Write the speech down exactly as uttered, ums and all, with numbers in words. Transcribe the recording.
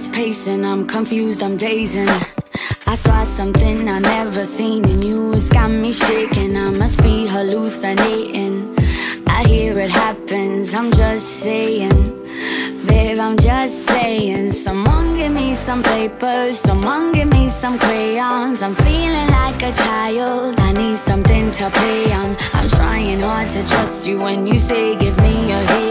heart's pacing, I'm confused, I'm dazing. I saw something I never seen in you, it's got me shaking. I must be hallucinating. I hear it happens, I'm just saying. Babe, I'm just saying. Someone give me some paper, someone give me some crayons. I'm feeling like a child, I need something to play on. I'm trying hard to trust you when you say give me your hand.